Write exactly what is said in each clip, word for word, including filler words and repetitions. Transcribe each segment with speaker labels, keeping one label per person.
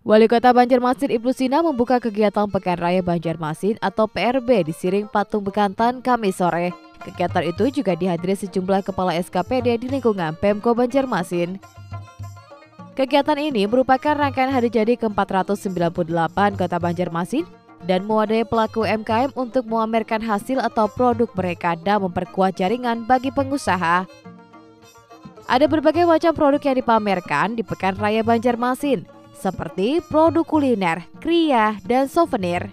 Speaker 1: Wali Kota Banjarmasin Ibnu Sina membuka kegiatan Pekan Raya Banjarmasin atau P R B di Siring Patung Bekantan Kamis sore. Kegiatan itu juga dihadiri sejumlah kepala S K P D di lingkungan Pemko Banjarmasin. Kegiatan ini merupakan rangkaian hari jadi ke empat ratus sembilan puluh delapan Kota Banjarmasin dan mewadai pelaku U M K M untuk memamerkan hasil atau produk mereka dan memperkuat jaringan bagi pengusaha. Ada berbagai macam produk yang dipamerkan di Pekan Raya Banjarmasin, seperti produk kuliner, kriya, dan souvenir.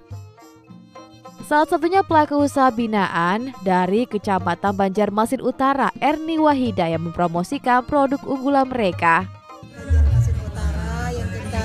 Speaker 1: Salah satunya pelaku usaha binaan dari Kecamatan Banjarmasin Utara, Erni Wahida, yang mempromosikan produk unggulan mereka.
Speaker 2: Banjarmasin Utara yang kita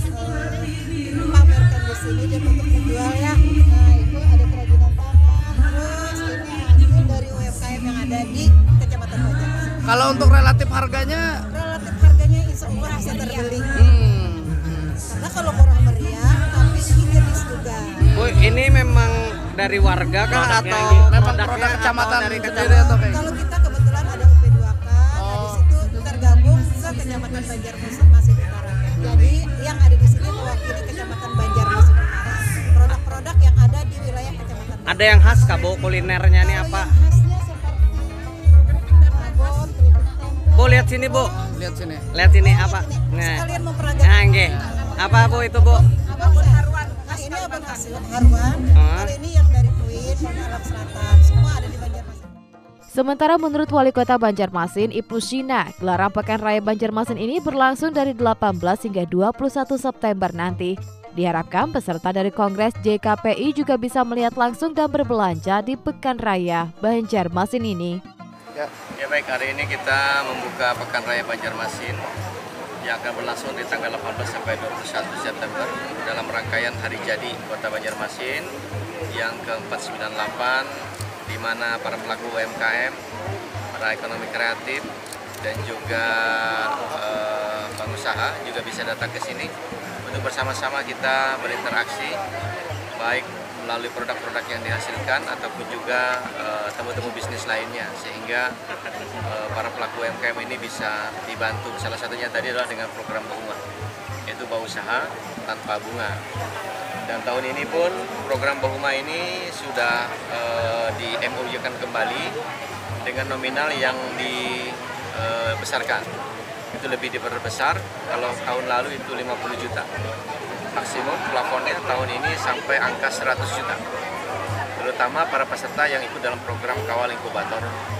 Speaker 2: uh, pamerkan di sini dan untuk menjual ya. Nah, itu ada kerajinan tangan, terus ini hasil dari U M K M yang ada di Kecamatan Banjarmasin.
Speaker 3: Kalau untuk relatif harganya,
Speaker 2: relatif harganya insya Allah bisa terbeli.
Speaker 3: hmm.
Speaker 2: Nah, kalau kurang meriah, tapi higienis juga.
Speaker 4: Bu, ini memang dari warga kah atau
Speaker 3: memang
Speaker 4: produknya
Speaker 3: produk kecamatan
Speaker 4: atau dari
Speaker 3: sendiri atau kayak?
Speaker 2: Kalau kita kebetulan ada U P dua K, nah di situ tergabung ke Kecamatan Banjarmasin Utara. Jadi yang ada di sini mewakili Kecamatan Banjarmasin Utara. Produk-produk yang ada di wilayah Kecamatan.
Speaker 4: Ada yang khas kah, Bu, kulinernya nih
Speaker 2: Kalau
Speaker 4: apa?
Speaker 2: yang khasnya seperti abon, keripik tempe.
Speaker 4: Bu, lihat sini, Bu.
Speaker 3: Lihat sini.
Speaker 4: Lihat ini apa? Nah,
Speaker 2: Sekalian memperagakan.
Speaker 4: nah nggih. Apa, Bu, itu, Bu?
Speaker 2: Abon haruan. Nah, ini abon hasil haruan.
Speaker 4: Ah.
Speaker 2: Kalau ini yang dari Kuit, dari Alam Selatan, semua ada di Banjarmasin.
Speaker 1: Sementara menurut Wali Kota Banjarmasin Ibnu Sina, gelaran Pekan Raya Banjarmasin ini berlangsung dari delapan belas hingga dua puluh satu September nanti. Diharapkan peserta dari Kongres J K P I juga bisa melihat langsung dan berbelanja di Pekan Raya Banjarmasin ini.
Speaker 5: Ya, ya baik, hari ini kita membuka Pekan Raya Banjarmasin yang akan berlangsung di tanggal delapan belas sampai dua puluh satu September dalam rangkaian Hari Jadi Kota Banjarmasin yang ke empat ratus sembilan puluh delapan, di mana para pelaku U M K M, para ekonomi kreatif, dan juga eh, pengusaha juga bisa datang ke sini untuk bersama-sama kita berinteraksi, baik melalui produk-produk yang dihasilkan ataupun juga uh, temu-temu bisnis lainnya, sehingga uh, para pelaku U M K M ini bisa dibantu. Salah satunya tadi adalah dengan program Bahuma, yaitu Bau Usaha Tanpa Bunga. Dan tahun ini pun program Bahuma ini sudah uh, di M O U-kan kembali dengan nominal yang dibesarkan. Itu lebih diperbesar. Kalau tahun lalu itu lima puluh juta. Maksimum plafonnya tahun ini sampai angka seratus juta, terutama para peserta yang ikut dalam program Kawal Inkubator.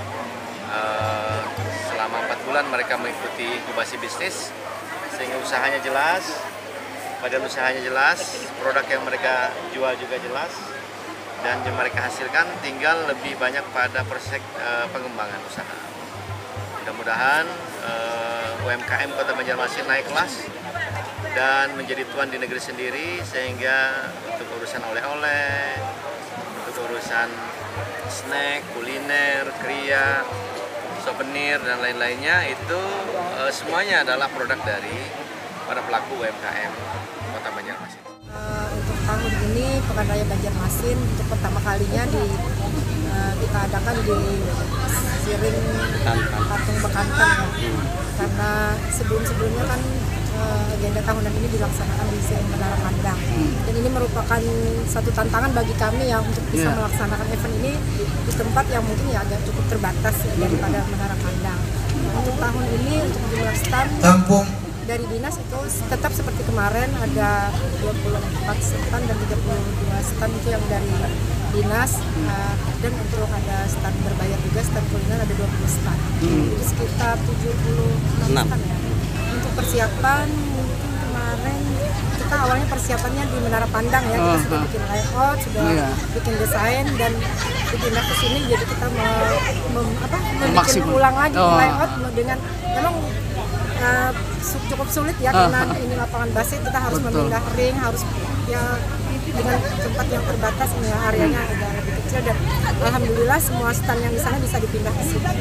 Speaker 5: Uh, selama empat bulan mereka mengikuti inkubasi bisnis, sehingga usahanya jelas, badan usahanya jelas, produk yang mereka jual juga jelas, dan yang mereka hasilkan tinggal lebih banyak pada proses uh, pengembangan usaha. Mudah-mudahan uh, U M K M Kota Banjarmasin naik kelas dan menjadi tuan di negeri sendiri, sehingga untuk urusan oleh-oleh, untuk urusan snack, kuliner, kriya, souvenir, dan lain-lainnya itu e, semuanya adalah produk dari para pelaku U M K M Kota Banjarmasin.
Speaker 2: Uh, untuk tahun ini Pekan Raya Banjarmasin untuk pertama kalinya di uh, kita adakan di Siring Patung Bekantan ya. Karena sebelum-sebelumnya kan uh, agenda tahunan ini dilaksanakan di Siring Menara Pandang. Dan ini merupakan satu tantangan bagi kami ya untuk bisa yeah. melaksanakan event ini di tempat yang mungkin ya agak cukup terbatas ya, daripada Menara Pandang. Nah, untuk tahun ini untuk jumlah stand dari dinas itu tetap seperti kemarin, ada dua puluh empat stand dan tiga puluh dua stand itu yang dari dinas, uh, dan untuk ada stand berbayar juga, stand kuliner ada dua puluh stand. Hmm. Jadi sekitar tujuh puluh enam stand ya. Untuk persiapan mungkin kemarin kita awalnya persiapannya di Menara Pandang ya, kita uh, sudah uh. bikin layout, sudah yeah. bikin desain, dan dipindah ke sini jadi kita mau mem, apa, membuat ulang lagi oh. layout dengan memang Uh, cukup sulit ya, uh, karena ini lapangan basket, kita harus betul. memindah ring, harus ya dengan tempat yang terbatas ini ya, areanya agak lebih kecil, dan alhamdulillah semua stand yang di sana bisa dipindah ke sini.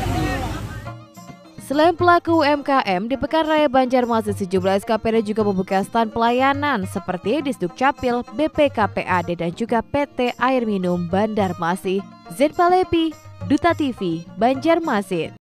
Speaker 1: Selain pelaku U M K M, di Pekan Raya Banjarmasin sejumlah S K P D juga membuka stand pelayanan seperti Disduk Capil, B P K P A D, dan juga P T Air Minum Banjarmasin. Zed Palepi, Duta T V, Banjarmasin.